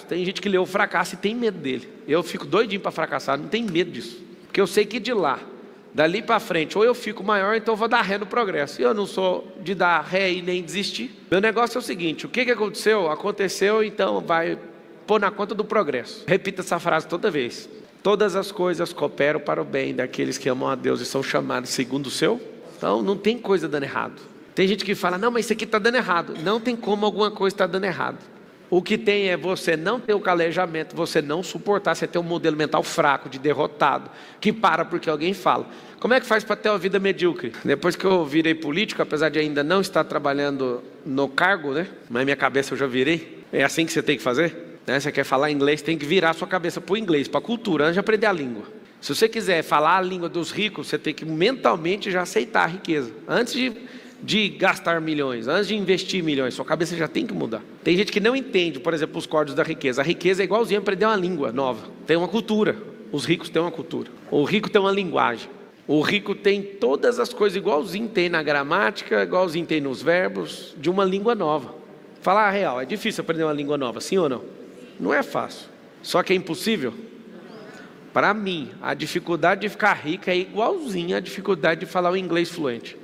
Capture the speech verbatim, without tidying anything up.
fracasso. Tem gente que lê o fracasso e tem medo dele. Eu fico doidinho para fracassar, não tenho medo disso. Porque eu sei que de lá, dali para frente, ou eu fico maior, então eu vou dar ré no progresso. E eu não sou de dar ré e nem desistir. Meu negócio é o seguinte: o que, que aconteceu? Aconteceu, então vai pôr na conta do progresso. Repita essa frase toda vez. Todas as coisas cooperam para o bem daqueles que amam a Deus e são chamados segundo o seu. Então não tem coisa dando errado. Tem gente que fala: não, mas isso aqui está dando errado. Não tem como alguma coisa estar dando errado. O que tem é você não ter o calejamento, você não suportar, você ter um modelo mental fraco, de derrotado, que para porque alguém fala. Como é que faz para ter uma vida medíocre? Depois que eu virei político, apesar de ainda não estar trabalhando no cargo, né? Mas minha cabeça eu já virei. É assim que você tem que fazer, né? Você quer falar inglês, tem que virar sua cabeça para o inglês, para a cultura, antes de aprender a língua. Se você quiser falar a língua dos ricos, você tem que mentalmente já aceitar a riqueza. Antes de... de gastar milhões, antes de investir milhões, sua cabeça já tem que mudar. Tem gente que não entende, por exemplo, os códigos da riqueza. A riqueza é igualzinho a aprender uma língua nova. Tem uma cultura. Os ricos têm uma cultura. O rico tem uma linguagem. O rico tem todas as coisas igualzinho tem na gramática, igualzinho tem nos verbos, de uma língua nova. Falar a real, é difícil aprender uma língua nova, sim ou não? Não é fácil. Só que é impossível? Para mim, a dificuldade de ficar rico é igualzinha à dificuldade de falar o inglês fluente.